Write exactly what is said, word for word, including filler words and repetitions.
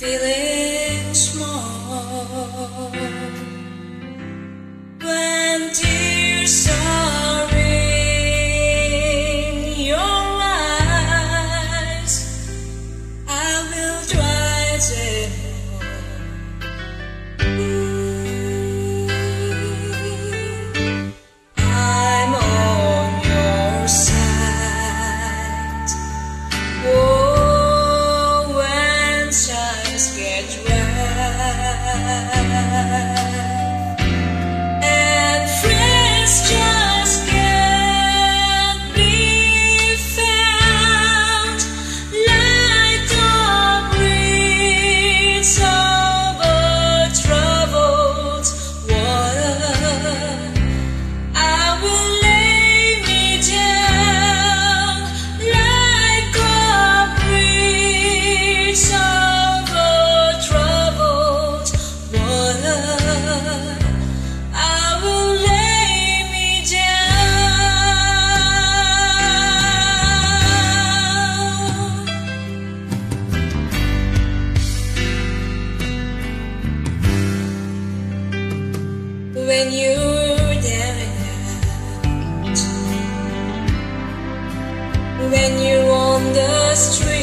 feeling small when tears are in your eyes. I will dry them all. I'm on your side. Oh, when times get rough and friends just can't be found, like the breeze over troubled water, I will lay me down like a breeze over troubled water. I will lay me down when you're down and out, when you're on the street.